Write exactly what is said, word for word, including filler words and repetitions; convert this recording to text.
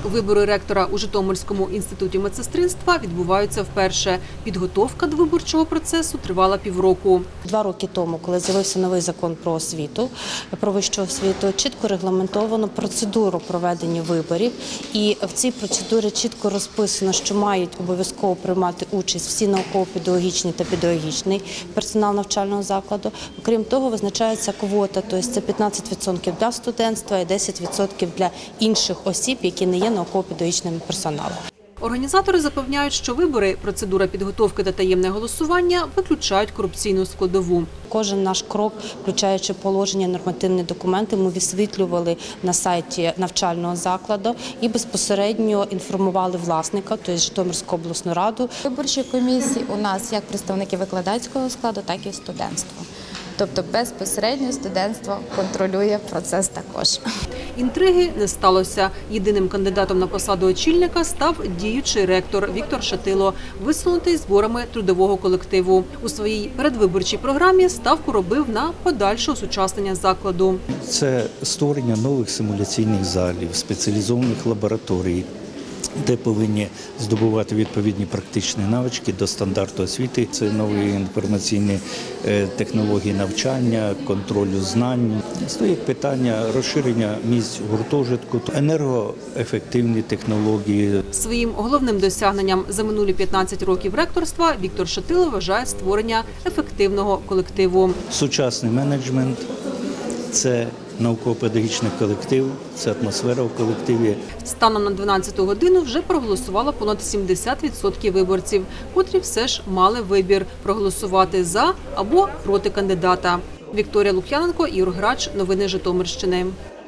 Вибори ректора у Житомирському інституті медсестринства відбуваються вперше. Підготовка до виборчого процесу тривала півроку. Два роки тому, коли з'явився новий закон про освіту, про вищу освіту, чітко регламентовано процедуру проведення виборів. І в цій процедурі чітко розписано, що мають обов'язково приймати участь всі науково-педагогічні та педагогічний персонал навчального закладу. Окрім того, визначається квота, тобто це п'ятнадцять відсотків для студентства і десять відсотків для інших осіб, які не є науково-педагогічним персоналом. Організатори запевняють, що вибори, процедура підготовки та таємне голосування виключають корупційну складову. Кожен наш крок, включаючи положення, нормативні документи, ми висвітлювали на сайті навчального закладу і безпосередньо інформували власника, тобто Житомирську обласну раду. Виборчі комісії у нас як представники викладацького складу, так і студентства. Тобто безпосередньо студентство контролює процес також. Інтриги не сталося. Єдиним кандидатом на посаду очільника став діючий ректор Віктор Шатило, висунутий зборами трудового колективу. У своїй передвиборчій програмі ставку робив на подальше осучаснення закладу. Це створення нових симуляційних залів, спеціалізованих лабораторій, де повинні здобувати відповідні практичні навички до стандарту освіти. Це нові інформаційні технології навчання, контролю знань. Стоїть питання розширення місць гуртожитку, енергоефективні технології. Своїм головним досягненням за минулі п'ятнадцять років ректорства Віктор Шатило вважає створення ефективного колективу. Сучасний менеджмент – це науково-педагогічний колектив, це атмосфера в колективі. Станом на дванадцяту годину вже проголосувало понад сімдесят відсотків виборців, котрі все ж мали вибір – проголосувати за або проти кандидата. Вікторія Лук'яненко, Ігор Грач. Новини Житомирщини.